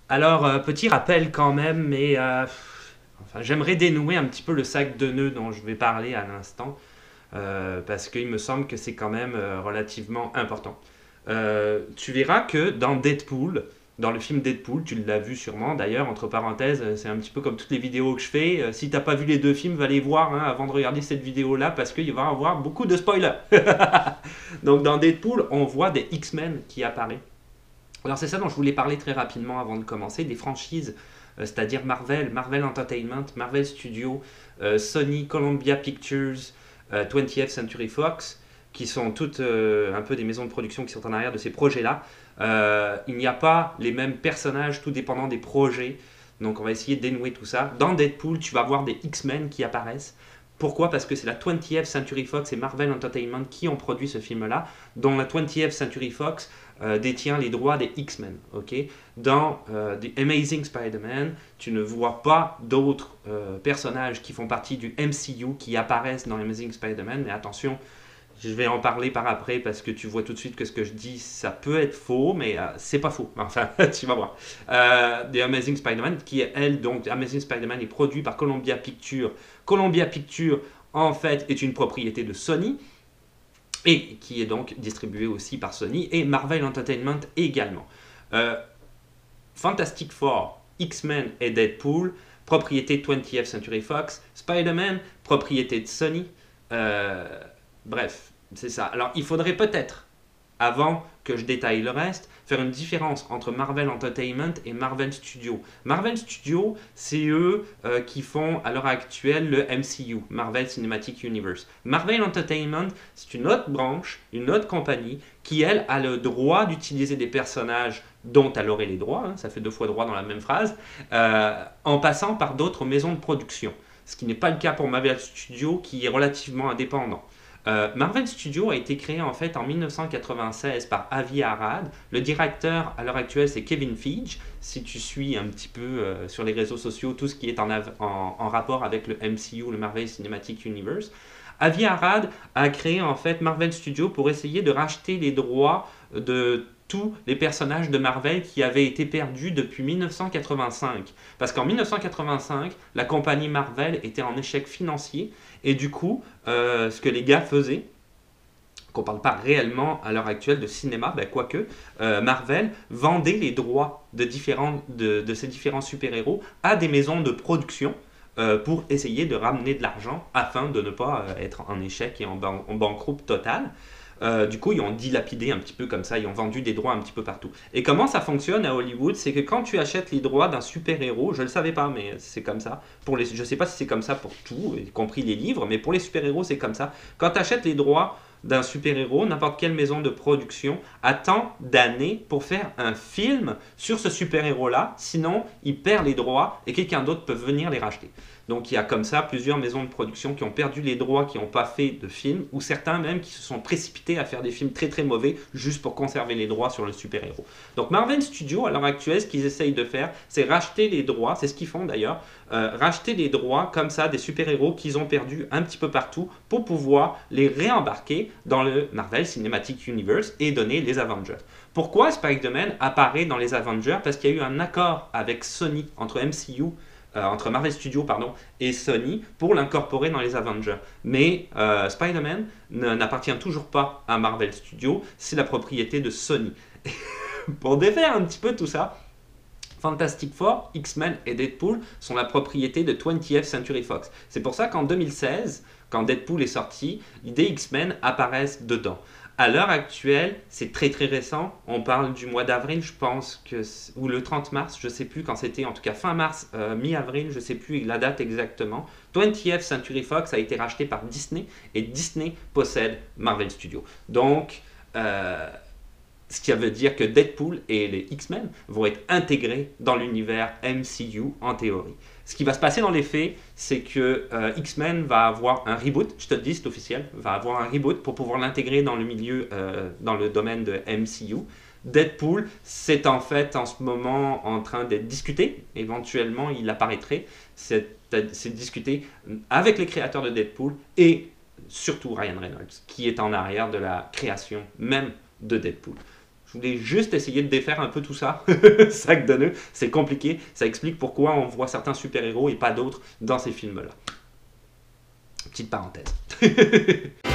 Alors, petit rappel quand même, mais enfin, j'aimerais dénouer un petit peu le sac de nœuds dont je vais parler à l'instant, parce qu'il me semble que c'est quand même relativement important. Tu verras que dans Deadpool, dans le film Deadpool, tu l'as vu sûrement d'ailleurs, entre parenthèses, c'est un petit peu comme toutes les vidéos que je fais. Si t'as pas vu les deux films, va les voir hein, avant de regarder cette vidéo-là, parce qu'il va y avoir beaucoup de spoilers. Donc dans Deadpool, on voit des X-Men qui apparaissent. Alors c'est ça dont je voulais parler très rapidement avant de commencer, des franchises, c'est-à-dire Marvel, Marvel Entertainment, Marvel Studios, Sony, Columbia Pictures, 20th Century Fox, qui sont toutes un peu des maisons de production qui sont en arrière de ces projets-là. Il n'y a pas les mêmes personnages, tout dépendant des projets. Donc on va essayer de dénouer tout ça. Dans Deadpool, tu vas voir des X-Men qui apparaissent. Pourquoi? Parce que c'est la 20th Century Fox et Marvel Entertainment qui ont produit ce film-là, dont la 20th Century Fox détient les droits des X-Men. Okay, dans The Amazing Spider-Man, tu ne vois pas d'autres personnages qui font partie du MCU qui apparaissent dans Amazing Spider-Man, mais attention, je vais en parler par après parce que tu vois tout de suite que ce que je dis, ça peut être faux, mais c'est pas faux. Enfin, tu vas voir. The Amazing Spider-Man, qui est elle, donc Amazing Spider-Man est produit par Columbia Pictures. Columbia Pictures, en fait, est une propriété de Sony et qui est donc distribué aussi par Sony et Marvel Entertainment également. Euh, Fantastic Four, X-Men et Deadpool, propriété 20th Century Fox, Spider-Man, propriété de Sony. Euh, Bref, c'est ça. Alors il faudrait peut-être, avant que je détaille le reste, faire une différence entre Marvel Entertainment et Marvel Studios. Marvel Studios, c'est eux qui font à l'heure actuelle le MCU, Marvel Cinematic Universe. Marvel Entertainment, c'est une autre branche, une autre compagnie qui, elle, a le droit d'utiliser des personnages dont elle aurait les droits, hein, ça fait deux fois droit dans la même phrase, en passant par d'autres maisons de production. Ce qui n'est pas le cas pour Marvel Studios, qui est relativement indépendant. Marvel Studios a été créé en fait en 1996 par Avi Arad. Le directeur à l'heure actuelle c'est Kevin Feige. Si tu suis un petit peu sur les réseaux sociaux tout ce qui est en rapport avec le MCU, le Marvel Cinematic Universe, Avi Arad a créé en fait Marvel Studios pour essayer de racheter les droits de tous les personnages de Marvel qui avaient été perdus depuis 1985. Parce qu'en 1985, la compagnie Marvel était en échec financier et du coup, ce que les gars faisaient, qu'on ne parle pas réellement à l'heure actuelle de cinéma, ben quoique, Marvel vendait les droits de ces différents super-héros à des maisons de production pour essayer de ramener de l'argent afin de ne pas être en échec et en banqueroute totale. Du coup, ils ont dilapidé un petit peu comme ça, ils ont vendu des droits un petit peu partout. Et comment ça fonctionne à Hollywood? C'est que quand tu achètes les droits d'un super-héros, je ne le savais pas, mais c'est comme ça. Je ne sais pas si c'est comme ça pour tout, y compris les livres, mais pour les super-héros, c'est comme ça. Quand tu achètes les droits d'un super-héros, n'importe quelle maison de production attend d'années pour faire un film sur ce super-héros-là, sinon il perd les droits et quelqu'un d'autre peut venir les racheter. Donc il y a comme ça plusieurs maisons de production qui ont perdu les droits, qui n'ont pas fait de films, ou certains même qui se sont précipités à faire des films très très mauvais juste pour conserver les droits sur le super-héros. Donc Marvel Studios, à l'heure actuelle, ce qu'ils essayent de faire, c'est racheter les droits, c'est ce qu'ils font d'ailleurs, racheter les droits comme ça des super-héros qu'ils ont perdus un petit peu partout pour pouvoir les réembarquer dans le Marvel Cinematic Universe et donner les Avengers. Pourquoi Spider-Man apparaît dans les Avengers? Parce qu'il y a eu un accord avec Sony, entre Marvel Studios pardon, et Sony pour l'incorporer dans les Avengers. Mais Spider-Man n'appartient toujours pas à Marvel Studios, c'est la propriété de Sony. Pour défaire un petit peu tout ça, Fantastic Four, X-Men et Deadpool sont la propriété de 20th Century Fox. C'est pour ça qu'en 2016, quand Deadpool est sorti, des X-Men apparaissent dedans. À l'heure actuelle, c'est très très récent. On parle du mois d'avril, je pense, ou le 30 mars, je ne sais plus quand c'était, en tout cas fin mars, mi-avril, je ne sais plus la date exactement. 20th Century Fox a été racheté par Disney et Disney possède Marvel Studios. Donc, ce qui veut dire que Deadpool et les X-Men vont être intégrés dans l'univers MCU en théorie. Ce qui va se passer dans les faits, c'est que X-Men va avoir un reboot, je te le dis, c'est officiel, va avoir un reboot pour pouvoir l'intégrer dans le milieu, dans le domaine de MCU. Deadpool, c'est en fait en ce moment en train d'être discuté, éventuellement il apparaîtrait, c'est discuté avec les créateurs de Deadpool et surtout Ryan Reynolds, qui est en arrière de la création même de Deadpool. Je voulais juste essayer de défaire un peu tout ça. Sac de nœuds, c'est compliqué. Ça explique pourquoi on voit certains super-héros et pas d'autres dans ces films-là. Petite parenthèse.